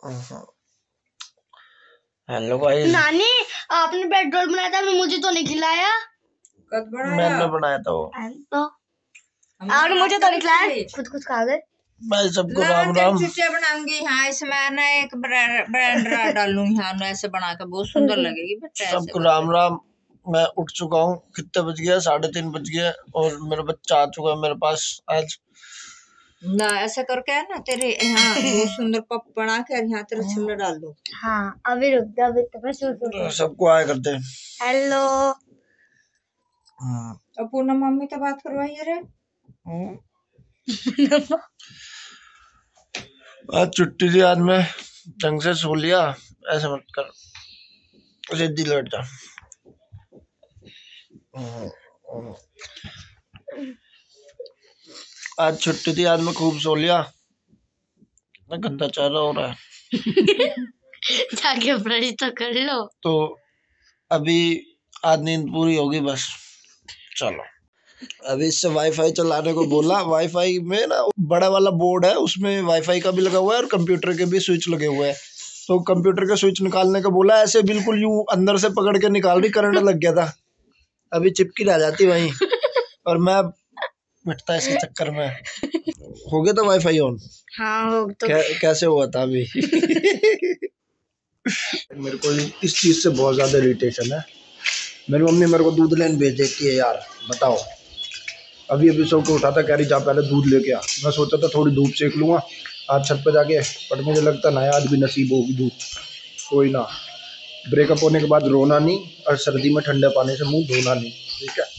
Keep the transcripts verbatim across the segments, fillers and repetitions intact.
Hello guys. नानी आपने bread roll बनाया था, मुझे तो नहीं खिलाया। कद बनाया? मैंने बनाया था वो। तो आपने मुझे तो नहीं खिलाया, खुद खुद खा गए। भाई सबको राम राम। चुटिया बनाऊंगी। हाँ इसमें ना एक ब्रेड डालूंगी। हाँ ऐसे बना के बहुत सुंदर लगेगी बेटा। सबको राम राम। मैं उठ चुका हूँ। कितने बज गया? साढ़े तीन बज गए और मेरा बच्चा आ चुका है मेरे पास आज। ना ऐसा करके है ना तेरे यहाँ बहुत सुंदर पप बना कर यहाँ तेरे छिल्ला डाल दो। हाँ अभी रुक जा, अभी तो मैं शुरू सबको आया करते हैं। हेलो। अब पूर्ण मम्मी तो बात करवाइए रे। आज छुट्टी थी, आज मैं ढंग से सो लिया। ऐसे मत कर, सीधी लौट जा। आज छुट्टी थी, आज मैं खूब सो लिया। कितना गंदा चेहरा हो रहा है। जाके ब्रश तो कर लो। तो अभी आज नींद पूरी होगी बस। चलो अभी इससे वाईफाई चलाने को बोला। वाईफाई में ना बड़ा वाला बोर्ड है, उसमें वाईफाई का भी लगा हुआ है और कंप्यूटर के भी स्विच लगे हुए हैं। तो कंप्यूटर का स्विच निकालने को बोला। ऐसे बिल्कुल यूं अंदर से पकड़ के निकाल रही, करंट लग गया था। अभी चिपकी रह जाती वहीं और मैं बैठता इसके चक्कर में। हो गया था वाईफाई ऑन? हाँ हो तो। कै, कैसे हुआ था अभी? मेरे को इस चीज से बहुत ज्यादा इरिटेशन है। मेरी मम्मी मेरे को दूध लेने भेज देती है यार, बताओ। अभी अभी सो के उठा था, कह रही जा पहले दूध लेके आ। मैं सोचा था थोड़ी धूप सेक लूंगा आज छत पे जाके, पर मुझे लगता ना आज भी नसीब होगी धूप। कोई ना, ब्रेकअप होने के बाद रोना नहीं और सर्दी में ठंडे पानी से मुंह धोना नहीं, ठीक है?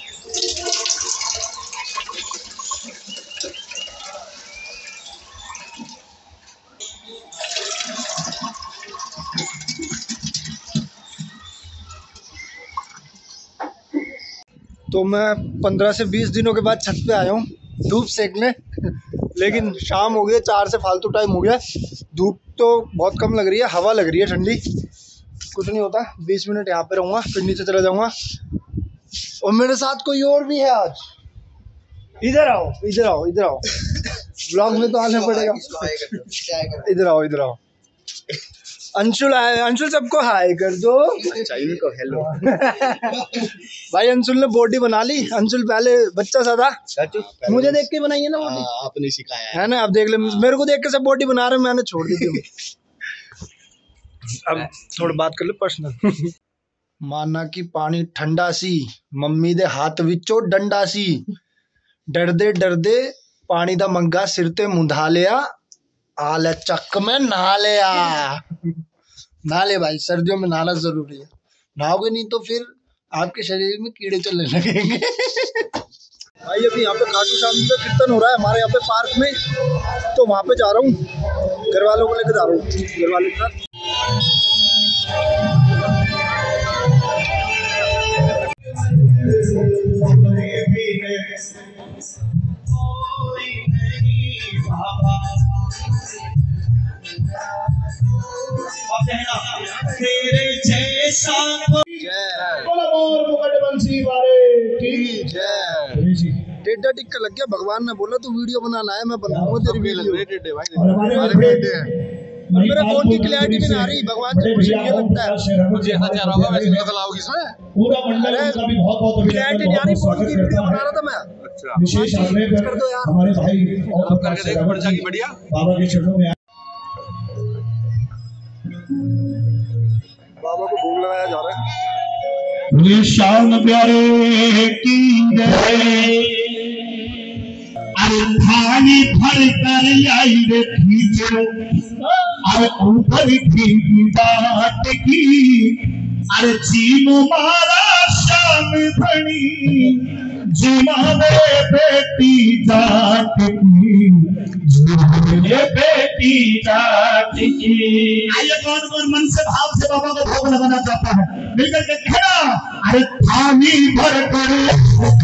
तो मैं पंद्रह से बीस दिनों के बाद छत पे आया हूँ धूप सेकने। लेकिन शाम हो गई है, चार से फालतू टाइम हो गया। धूप तो बहुत कम लग रही है, हवा लग रही है ठंडी। कुछ नहीं होता, बीस मिनट यहाँ पे रहूँगा फिर नीचे चला जाऊँगा। और मेरे साथ कोई और भी है आज। इधर आओ इधर आओ इधर आओ। ब्लॉग में तो आना पड़ेगा। इधर आओ इधर आओ। अंशुल आए। अंशुल सबको हाय कर दो। को हेलो। भाई अंशुल ने बॉडी बना ली। अंशुल पहले बच्चा सा था, मुझे देख के बनाई है ना बॉडी। आपने सिखाया है ना। अब देख ले, मेरे को देख के सब बॉडी बना रहे, मैंने छोड़ दी थी। अब थोड़ी बात कर ले पर्सनल। माना कि पानी ठंडा सी, मम्मी दे हाथ विचों डंडा सी। डरदे डरदे पानी दा मंगा सिर ते मुंधा लिया। आले चक में नहा लिया। नहा ले भाई, सर्दियों में नहाना जरूरी है। नहाओगे नहीं तो फिर आपके शरीर में कीड़े चलने लगेंगे। भाई अभी यहाँ पे खाटू श्याम जी का कीर्तन हो रहा है हमारे यहाँ पे पार्क में, तो वहाँ पे जा रहा हूँ। घर वालों को लेकर जा रहा हूँ, घर वालों के साथ। टेढ़ा टिक्का लग गया। भगवान ने बोला तू वीडियो बनाना है, मैं बनाऊंगा तेरी वीडियो। मेरे फोन की क्लैरिटी भी नहीं आ रही। भगवान जी मुझे ये लगता है क्लैरिटी नहीं आ रही फोन की, वीडियो बना रहा था मैं। कर दो यार हमारे भाई और करके देख बढ़ जाएगी बढ़िया। बाबा के चरणों में बाबा को भोग लगाया जा रहा है। शाम प्यारे की जय। थाली भर कर आई रे खींचो, अरे ऊपर की बात की। अरे जीनो मारा शाम बनी, जिमाने बेटी जाट की, जिमाने बेटी जाट की। आइए कौन कौन मन से भाव से बाबा को भोग लगाना चाहता है, मिलकर के कहना। अरे थाली भर कर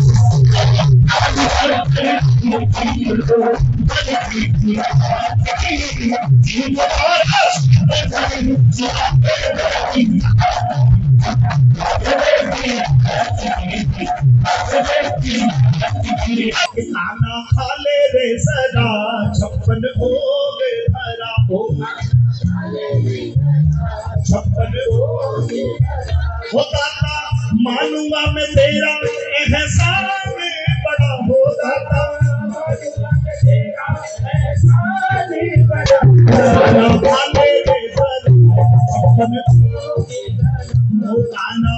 खाना खा ले रे सदा, छप्पन हो गए भरा हो। हो दाता मानूंगा मैं तेरा एहसान बड़ा, हो दाता मानूंगा मैं तेरा एहसान बड़ा, ना भाले रे सर अपने हो दाना।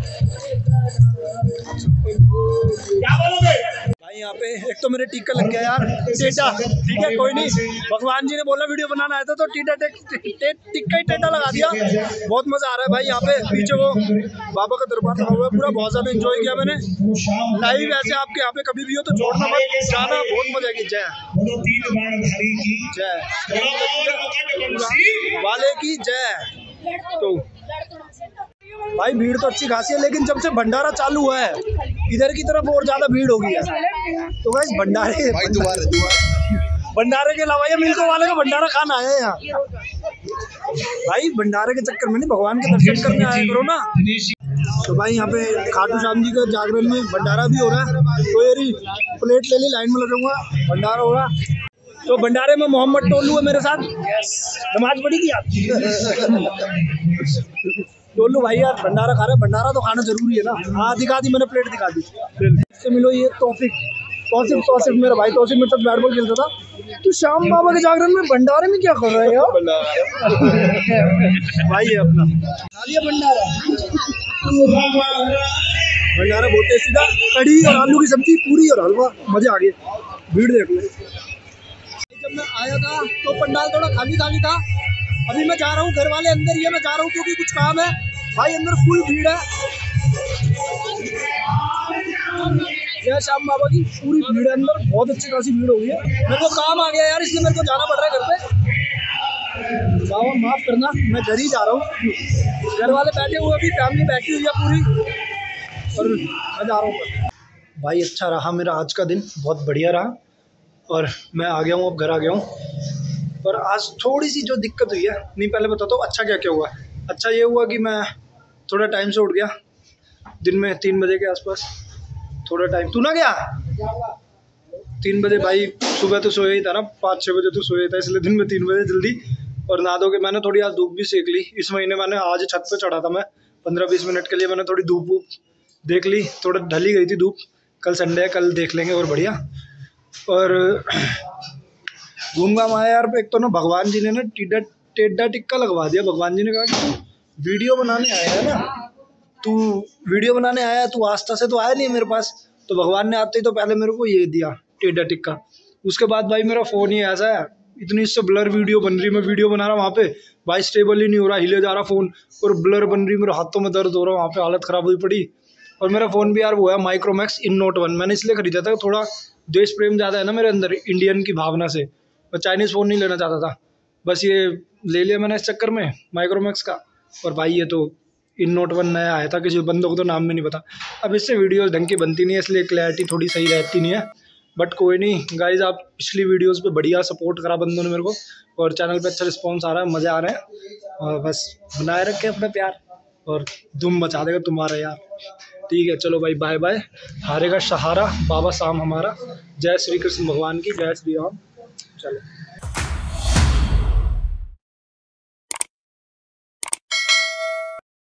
क्या बोलोगे भाई? यहाँ पे एक तो मेरे टीका लग गया यार, टेटा। ठीक है कोई नहीं, भगवान जी ने बोला वीडियो बनाना आया था तो टीटा टे, टे, टे, टिक्का ही टेटा लगा दिया। बहुत मजा आ रहा है भाई। यहाँ पे पीछे वो बाबा का दरबार लगा हुआ है, पूरा बहुत ज्यादा एंजॉय किया मैंने। लाइव ऐसे आपके यहाँ पे कभी भी हो तो छोड़ना मत, जाना, बहुत मजा आएगी। जय जय वाले की जय। तो भाई भीड़ तो अच्छी खासी है, लेकिन जब से भंडारा चालू हुआ है इधर की तरफ और ज्यादा भीड़ हो गई है। तो गाइस भंडारे भंडारे के अलावा ये मिल्को वाले का भंडारा खाना आया है यहाँ। भाई भंडारे के चक्कर में नहीं, भगवान के दर्शन करने आया करो ना। तो भाई यहाँ पे खाटू श्याम जी का जागरण में भंडारा भी हो रहा है। तो ये प्लेट ले ली, लाइन में लगूंगा, भंडारा हो रहा। तो भंडारे में मोहम्मद टोलू है मेरे साथ। नमाज पढ़ी थी आप? टोलू भाई यार भंडारा खा रहे हैं, भंडारा तो खाना जरूरी है ना। हाँ दिखा दी मैंने, प्लेट दिखा दी। इससे मिलो ये तौफिक, तौसिफ तौसिफ मेरा भाई, तौसिफ मेरे साथ बैट बॉल खेलता था। तो श्याम बाबा के जागरण में भंडारे में क्या कर रहे हैं यार? भाई है अपना खालिया भंडारा। भंडारा बहुत टेस्टी था, कढ़ी और आलू की सब्जी, पूरी और हलवा, मजे आ गए। भीड़ देख लो। जब मैं आया था तो पंडाल थोड़ा खाली खाली था। अभी मैं जा रहा हूँ, घर वाले अंदर ही है, मैं जा रहा हूँ क्योंकि कुछ काम है। भाई अंदर फुल भीड़ है। जय श्याम बाबा की पूरी भीड़ है अंदर, बहुत अच्छी खासी भीड़ हो गई है। मेरे को काम आ गया यार, इसलिए मेरे को जाना पड़ रहा है घर पे। बाबा माफ करना, मैं घर ही जा रहा हूँ। घर वाले बैठे हुए, अभी फैमिली बैठी हुई है पूरी, और मैं जा रहा हूँ। भाई अच्छा रहा मेरा आज का दिन, बहुत बढ़िया रहा। और मैं आ गया हूँ, अब घर आ गया हूँ। पर आज थोड़ी सी जो दिक्कत हुई है, नहीं पहले बताता हूँ अच्छा क्या क्या हुआ। अच्छा ये हुआ कि मैं थोड़ा टाइम से उठ गया, दिन में तीन बजे के आसपास। थोड़ा टाइम तू ना गया तीन बजे भाई, सुबह तो सोया ही था ना, पाँच छः बजे तो सोया था, इसलिए दिन में तीन बजे जल्दी। और नहा धो के मैंने थोड़ी आज धूप भी सेक ली। इस महीने मैंने आज छत पे चढ़ा था मैं पंद्रह बीस मिनट के लिए, मैंने थोड़ी धूप वूप देख ली, थोड़ा ढली गई थी धूप। कल संडे है, कल देख लेंगे और बढ़िया। और घूम घाम आया यार। एक तो ना भगवान जी ने ना टेढ़ा टेढ़ा टिक्का लगवा दिया। भगवान जी ने कहा कि तू वीडियो बनाने आया है ना, तू वीडियो बनाने आया, तू आस्था से तो आया नहीं मेरे पास। तो भगवान ने आते ही तो पहले मेरे को ये दिया टेढ़ा टिक्का। उसके बाद भाई मेरा फ़ोन ही ऐसा है, इतनी इससे ब्लर वीडियो बन रही, मैं वीडियो बना रहा हूँ वहाँ पे, भाई स्टेबल ही नहीं हो रहा, हिले जा रहा फ़ोन, और ब्लर बन रही, मेरे हाथों में दर्द हो रहा, वहाँ पे हालत ख़राब हुई पड़ी। और मेरा फ़ोन भी यार वो है माइक्रोमैक्स इन नोट वन, मैंने इसलिए ख़रीदा था, थोड़ा देश प्रेम ज़्यादा है ना मेरे अंदर, इंडियन की भावना से। मैं चाइनीज़ फ़ोन नहीं लेना चाहता था, बस ये ले लिया मैंने इस चक्कर में माइक्रोमैक्स का। और भाई ये तो इन नोट वन नया आया था, किसी बंदों को तो नाम भी नहीं पता। अब इससे वीडियोस ढंग की बनती नहीं है, इसलिए क्लैरिटी थोड़ी सही रहती नहीं है। बट कोई नहीं गाइज, आप पिछली वीडियोस पे बढ़िया सपोर्ट करा बंदों ने मेरे को, और चैनल पे अच्छा रिस्पांस आ रहा है, मज़े आ रहे हैं। और बस बनाए रखे अपना प्यार, और धूम मचा देगा तुम्हारा यार। ठीक है चलो भाई, बाय बाय। हारेगा सहारा बाबा शाम हमारा। जय श्री कृष्ण भगवान की, जय श्री राम। चलो।